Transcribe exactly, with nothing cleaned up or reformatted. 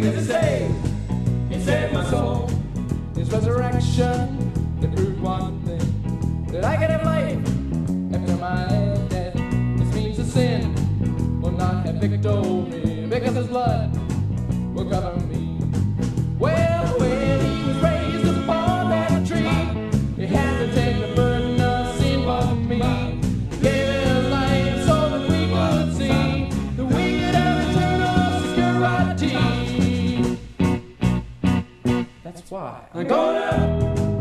does he say? He saved my soul. His resurrection, it proved one thing, that I could have life after my death. This means the sin will not have victory, because his blood will cover me. Well, when he was raised upon that tree, he had to take the burden of sin for me. He gave his life so that we could see that we could have eternal security. That's why I'm gonna